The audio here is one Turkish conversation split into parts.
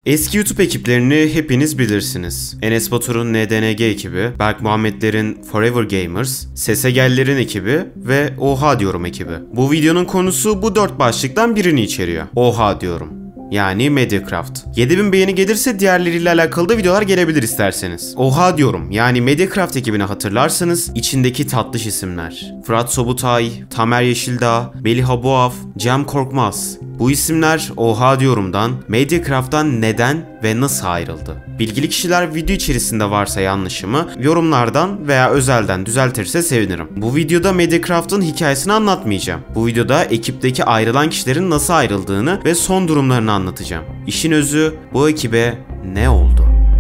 Eski YouTube ekiplerini hepiniz bilirsiniz. Enes Batur'un NDNG ekibi, Berk Muhammedler'in Forever Gamers, Sesegeller'in ekibi ve Oha Diyorum ekibi. Bu videonun konusu bu 4 başlıktan birini içeriyor. Oha Diyorum. Yani Mediacraft. 7000 beğeni gelirse diğerleriyle alakalı da videolar gelebilir isterseniz. Oha Diyorum yani Mediacraft ekibini hatırlarsanız içindeki tatlış isimler. Fırat Sobutay, Tamer Yeşildağ, Melih Abuaf, Cem Korkmaz. Bu isimler Oha Diyorum'dan, Mediacraft'tan neden ve nasıl ayrıldı? Bilgili kişiler video içerisinde varsa yanlışımı yorumlardan veya özelden düzeltirse sevinirim. Bu videoda Mediacraft'ın hikayesini anlatmayacağım. Bu videoda ekipteki ayrılan kişilerin nasıl ayrıldığını ve son durumlarını anlatacağım. İşin özü bu ekibe ne oldu?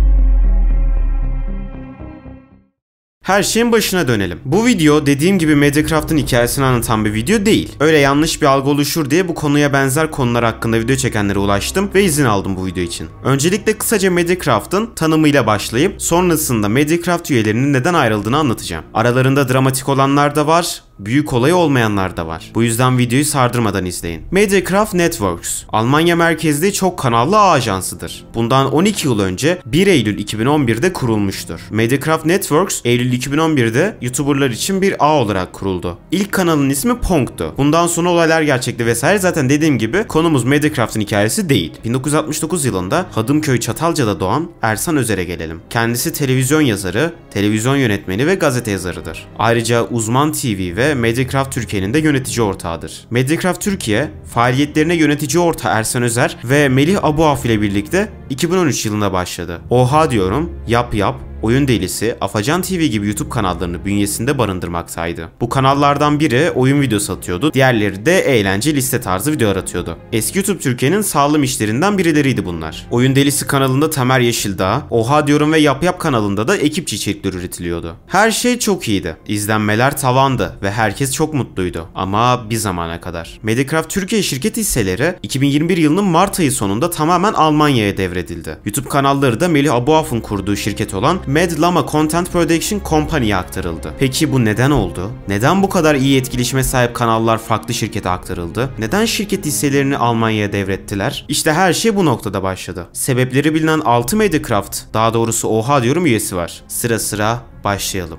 Her şeyin başına dönelim. Bu video dediğim gibi Mediacraft'ın hikayesini anlatan bir video değil. Öyle yanlış bir algı oluşur diye bu konuya benzer konular hakkında video çekenlere ulaştım ve izin aldım bu video için. Öncelikle kısaca Mediacraft'ın tanımıyla başlayıp sonrasında Mediacraft üyelerinin neden ayrıldığını anlatacağım. Aralarında dramatik olanlar da var, büyük olayı olmayanlar da var. Bu yüzden videoyu sardırmadan izleyin. Mediacraft Networks, Almanya merkezli çok kanallı ağ ajansıdır. Bundan 12 yıl önce 1 Eylül 2011'de kurulmuştur. Mediacraft Networks, Eylül 2011'de YouTuberlar için bir ağ olarak kuruldu. İlk kanalın ismi Pong'tu. Bundan sonra olaylar gerçekti vesaire. Zaten dediğim gibi konumuz Mediacraft'ın hikayesi değil. 1969 yılında Hadımköy Çatalca'da doğan Ersan Özer'e gelelim. Kendisi televizyon yazarı, televizyon yönetmeni ve gazete yazarıdır. Ayrıca Uzman TV ve Mediacraft Türkiye'nin de yönetici ortağıdır. Mediacraft Türkiye, faaliyetlerine yönetici ortağı Ersan Özer ve Melih Abuaf ile birlikte 2013 yılında başladı. Oha Diyorum, Yap, Oyun Delisi, Afacan TV gibi YouTube kanallarını bünyesinde barındırmaktaydı. Bu kanallardan biri oyun videosu atıyordu, diğerleri de eğlence liste tarzı videolar atıyordu. Eski YouTube Türkiye'nin sağlam işlerinden birileriydi bunlar. Oyun Delisi kanalında Tamer Yeşildağ, Oha Diyorum ve Yap kanalında da ekipçi içerikler üretiliyordu. Her şey çok iyiydi. İzlenmeler tavandı ve herkes çok mutluydu. Ama bir zamana kadar. Mediacraft Türkiye şirket hisseleri 2021 yılının Mart ayı sonunda tamamen Almanya'ya devredildi. YouTube kanalları da Melih Abuaf'ın kurduğu şirket olan Mad Llama Content Production Company'ye aktarıldı. Peki bu neden oldu? Neden bu kadar iyi etkileşime sahip kanallar farklı şirkete aktarıldı? Neden şirket hisselerini Almanya'ya devrettiler? İşte her şey bu noktada başladı. Sebepleri bilinen 6 Mediacraft, daha doğrusu Oha Diyorum üyesi var. Sıra sıra başlayalım.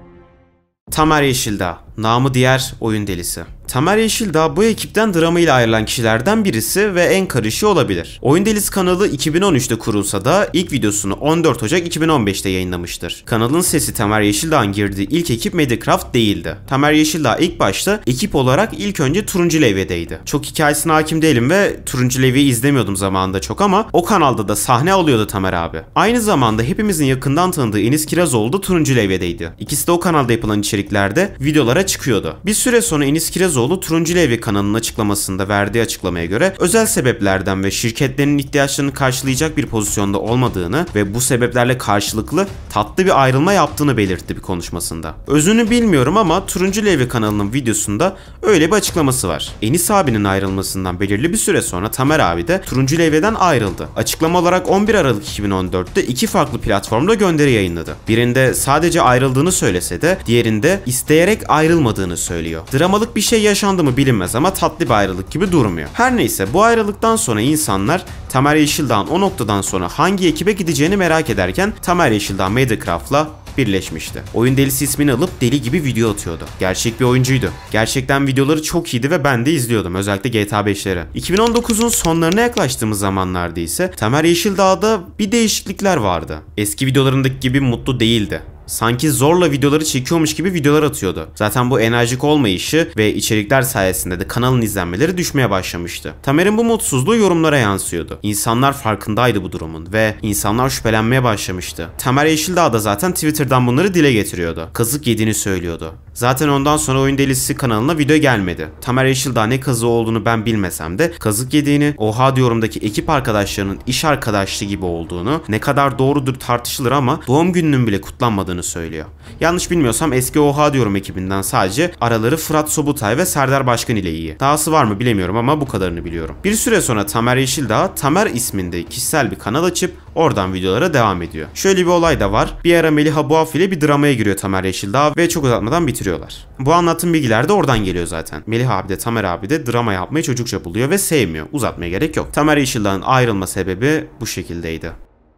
Tamer Yeşildağ, namı diğer Oyun Delisi. Tamer Yeşildağ bu ekipten dramayla ayrılan kişilerden birisi ve en karışı olabilir. Oyun Delisi kanalı 2013'te kurulsa da ilk videosunu 14 Ocak 2015'te yayınlamıştır. Kanalın sesi Tamer Yeşildağ'ın girdiği ilk ekip Mediacraft değildi. Tamer Yeşildağ ilk başta ekip olarak ilk önce Turuncu Levye'deydi. Çok hikayesine hakim değilim ve Turuncu Levye'yi izlemiyordum zamanında çok ama o kanalda da sahne alıyordu Tamer abi. Aynı zamanda hepimizin yakından tanıdığı Enis Kirazoğlu da Turuncu Levye'deydi. İkisi de o kanalda yapılan içeriklerde videolara çıkıyordu. Bir süre sonra Enis Kirazoğlu Turuncu Levye kanalının açıklamasında verdiği açıklamaya göre özel sebeplerden ve şirketlerin ihtiyaçlarını karşılayacak bir pozisyonda olmadığını ve bu sebeplerle karşılıklı tatlı bir ayrılma yaptığını belirtti bir konuşmasında. Özünü bilmiyorum ama Turuncu Levye kanalının videosunda öyle bir açıklaması var. Enis abinin ayrılmasından belirli bir süre sonra Tamer abi de Turuncu Levye'den ayrıldı. Açıklama olarak 11 Aralık 2014'te iki farklı platformda gönderi yayınladı. Birinde sadece ayrıldığını söylese de diğerinde isteyerek ayrılmadığını söylüyor. Dramalık bir şey yaşandı mı bilinmez ama tatlı bir ayrılık gibi durmuyor. Her neyse bu ayrılıktan sonra insanlar Tamer Yeşildağ'ın o noktadan sonra hangi ekibe gideceğini merak ederken Tamer Yeşildağ Mediacraft'la birleşmişti. Oyun Delisi ismini alıp deli gibi video atıyordu. Gerçek bir oyuncuydu. Gerçekten videoları çok iyiydi ve ben de izliyordum. Özellikle GTA 5'leri. 2019'un sonlarına yaklaştığımız zamanlarda ise Tamer Yeşildağ'da bir değişiklikler vardı. Eski videolarındaki gibi mutlu değildi. Sanki zorla videoları çekiyormuş gibi videolar atıyordu. Zaten bu enerjik olmayışı ve içerikler sayesinde de kanalın izlenmeleri düşmeye başlamıştı. Tamer'in bu mutsuzluğu yorumlara yansıyordu. İnsanlar farkındaydı bu durumun ve insanlar şüphelenmeye başlamıştı. Tamer Yeşildağ da zaten Twitter'dan bunları dile getiriyordu. Kazık yediğini söylüyordu. Zaten ondan sonra Oyun Delisi kanalına video gelmedi. Tamer Yeşildağ ne kazığı olduğunu ben bilmesem de kazık yediğini, Oha Diyorum'daki ekip arkadaşlarının iş arkadaşlığı gibi olduğunu, ne kadar doğrudur tartışılır ama doğum gününün bile kutlanmadığını yaptığını söylüyor. Yanlış bilmiyorsam eski Oha Diyorum ekibinden sadece araları Fırat Sobutay ve Serdar Başkan ile iyi. Dahası var mı bilemiyorum ama bu kadarını biliyorum. Bir süre sonra Tamer Yeşildağ Tamer isminde kişisel bir kanal açıp oradan videolara devam ediyor. Şöyle bir olay da var. Bir ara Melih Abuaf ile bir dramaya giriyor Tamer Yeşildağ ve çok uzatmadan bitiriyorlar. Bu anlattığım bilgiler de oradan geliyor zaten. Melih abi de Tamer abi de drama yapmayı çocukça buluyor ve sevmiyor. Uzatmaya gerek yok. Tamer Yeşildağ'ın ayrılma sebebi bu şekildeydi.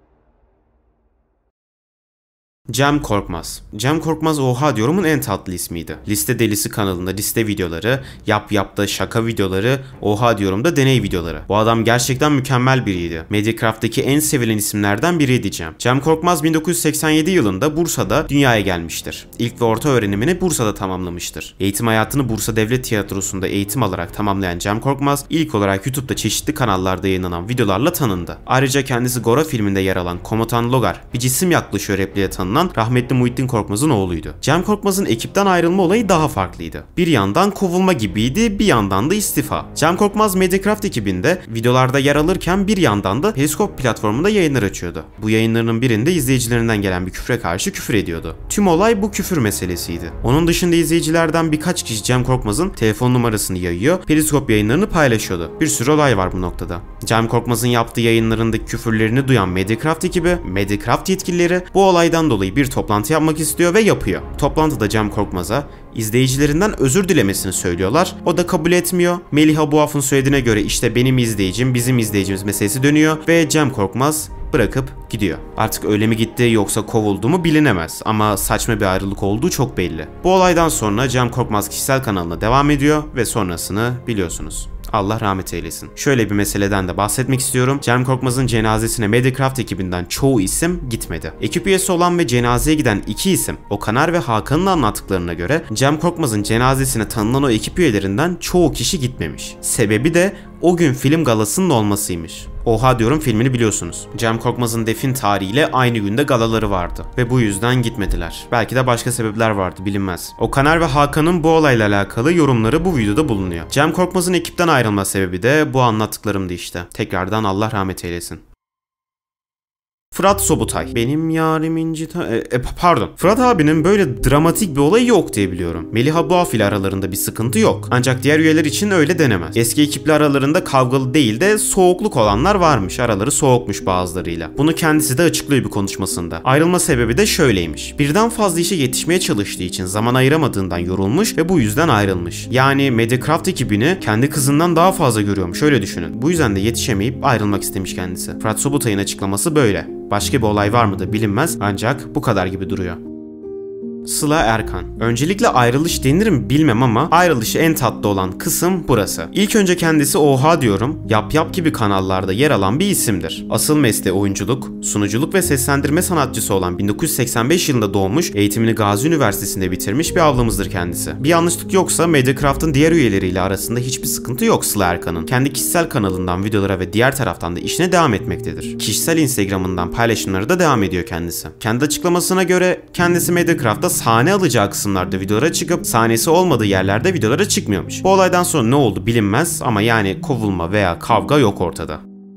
Cem Korkmaz. Cem Korkmaz Oha Diyorum'un en tatlı ismiydi. Liste Delisi kanalında liste videoları, Yap Yap'ta şaka videoları, Oha Diyorum'da deney videoları. Bu adam gerçekten mükemmel biriydi. Mediacraft'taki en sevilen isimlerden biriydi Cem. Cem Korkmaz 1987 yılında Bursa'da dünyaya gelmiştir. İlk ve orta öğrenimini Bursa'da tamamlamıştır. Eğitim hayatını Bursa Devlet Tiyatrosu'nda eğitim alarak tamamlayan Cem Korkmaz, ilk olarak YouTube'da çeşitli kanallarda yayınlanan videolarla tanındı. Ayrıca kendisi Gora filminde yer alan Komutan Logar, bir cisim yaklaşıyor repliğe tanınan rahmetli Muhittin Korkmaz'ın oğluydu. Cem Korkmaz'ın ekipten ayrılma olayı daha farklıydı. Bir yandan kovulma gibiydi, bir yandan da istifa. Cem Korkmaz Mediacraft ekibinde videolarda yer alırken bir yandan da Periskop platformunda yayınlar açıyordu. Bu yayınlarının birinde izleyicilerinden gelen bir küfre karşı küfür ediyordu. Tüm olay bu küfür meselesiydi. Onun dışında izleyicilerden birkaç kişi Cem Korkmaz'ın telefon numarasını yayıyor, Periskop yayınlarını paylaşıyordu. Bir sürü olay var bu noktada. Cem Korkmaz'ın yaptığı yayınlarındaki küfürlerini duyan Mediacraft ekibi, Mediacraft yetkilileri bu olaydan dolayı bir toplantı yapmak istiyor ve yapıyor. Toplantıda Cem Korkmaz'a izleyicilerinden özür dilemesini söylüyorlar. O da kabul etmiyor. Melih Abuaf'ın söylediğine göre işte benim izleyicim, bizim izleyicimiz meselesi dönüyor ve Cem Korkmaz bırakıp gidiyor. Artık öyle mi gitti yoksa kovuldu mu bilinemez ama saçma bir ayrılık olduğu çok belli. Bu olaydan sonra Cem Korkmaz kişisel kanalına devam ediyor ve sonrasını biliyorsunuz. Allah rahmet eylesin. Şöyle bir meseleden de bahsetmek istiyorum. Cem Korkmaz'ın cenazesine Mediacraft ekibinden çoğu isim gitmedi. Ekip üyesi olan ve cenazeye giden iki isim Okaner ve Hakan'ın anlattıklarına göre Cem Korkmaz'ın cenazesine tanınan o ekip üyelerinden çoğu kişi gitmemiş. Sebebi de o gün film galasının olmasıymış. Oha Diyorum filmini biliyorsunuz. Cem Korkmaz'ın defin tarihiyle aynı günde galaları vardı ve bu yüzden gitmediler. Belki de başka sebepler vardı, bilinmez. Okaner ve Hakan'ın bu olayla alakalı yorumları bu videoda bulunuyor. Cem Korkmaz'ın ekipten ayrılma sebebi de bu anlattıklarımdı işte. Tekrardan Allah rahmet eylesin. Fırat Sobutay. Benim yarim pardon. Fırat abinin böyle dramatik bir olayı yok diye biliyorum. Melih Abuaf ile aralarında bir sıkıntı yok. Ancak diğer üyeler için öyle denemez. Eski ekiple aralarında kavgalı değil de soğukluk olanlar varmış. Araları soğukmuş bazılarıyla. Bunu kendisi de açıklıyor bir konuşmasında. Ayrılma sebebi de şöyleymiş. Birden fazla işe yetişmeye çalıştığı için zaman ayıramadığından yorulmuş ve bu yüzden ayrılmış. Yani Mediacraft ekibini kendi kızından daha fazla görüyormuş. Öyle düşünün. Bu yüzden de yetişemeyip ayrılmak istemiş kendisi. Fırat Sobutay'ın açıklaması böyle. Başka bir olay var mı da bilinmez ancak bu kadar gibi duruyor. Sıla Erkan. Öncelikle ayrılış denir mi bilmem ama ayrılışı en tatlı olan kısım burası. İlk önce kendisi Oha Diyorum, Yap Yap gibi kanallarda yer alan bir isimdir. Asıl mesleği oyunculuk, sunuculuk ve seslendirme sanatçısı olan 1985 yılında doğmuş, eğitimini Gazi Üniversitesi'nde bitirmiş bir ablamızdır kendisi. Bir yanlışlık yoksa Mediacraft'ın diğer üyeleriyle arasında hiçbir sıkıntı yok Sıla Erkan'ın. Kendi kişisel kanalından videolara ve diğer taraftan da işine devam etmektedir. Kişisel Instagram'ından paylaşımları da devam ediyor kendisi. Kendi açıklamasına göre kendisi Mediacraft'ta sahne alacağı kısımlarda videolara çıkıp sahnesi olmadığı yerlerde videolara çıkmıyormuş. Bu olaydan sonra ne oldu bilinmez ama yani kovulma veya kavga yok ortada.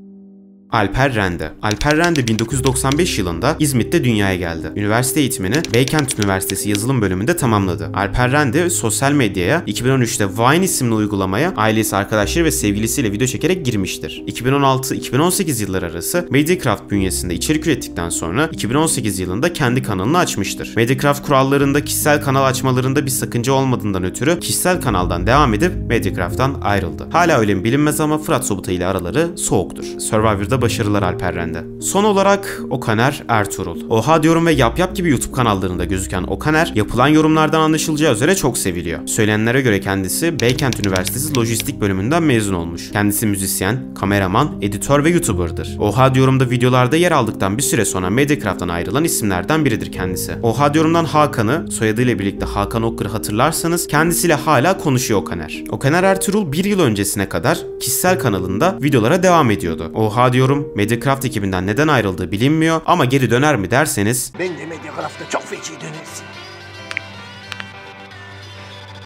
Alper Rende. Alper Rende 1995 yılında İzmit'te dünyaya geldi. Üniversite eğitimini Beykent Üniversitesi yazılım bölümünde tamamladı. Alper Rende sosyal medyaya 2013'te Vine isimli uygulamaya ailesi, arkadaşları ve sevgilisiyle video çekerek girmiştir. 2016-2018 yılları arası Mediacraft bünyesinde içerik ürettikten sonra 2018 yılında kendi kanalını açmıştır. Mediacraft kurallarında kişisel kanal açmalarında bir sakınca olmadığından ötürü kişisel kanaldan devam edip Mediacraft'tan ayrıldı. Hala öyle mi bilinmez ama Fırat Sobutay ile araları soğuktur. Survivor'da başarılar Alper Rende. Son olarak Okaner Ertuğrul. Oha Diyorum ve Yap Yap gibi YouTube kanallarında gözüken Okaner, yapılan yorumlardan anlaşılacağı üzere çok seviliyor. Söylenenlere göre kendisi Beykent Üniversitesi Lojistik bölümünden mezun olmuş. Kendisi müzisyen, kameraman, editör ve YouTuber'dır. Oha Diyorum'da videolarda yer aldıktan bir süre sonra Mediacraft'tan ayrılan isimlerden biridir kendisi. Oha Diyorum'dan Hakan'ı, soyadıyla birlikte Hakan Okkur'u hatırlarsanız kendisiyle hala konuşuyor Okaner. Okaner Ertuğrul bir yıl öncesine kadar kişisel kanalında videolara devam ediyordu. Oha Diyorum Mediacraft ekibinden neden ayrıldığı bilinmiyor ama geri döner mi derseniz ben de Mediacraft'ta çok feci dönersin.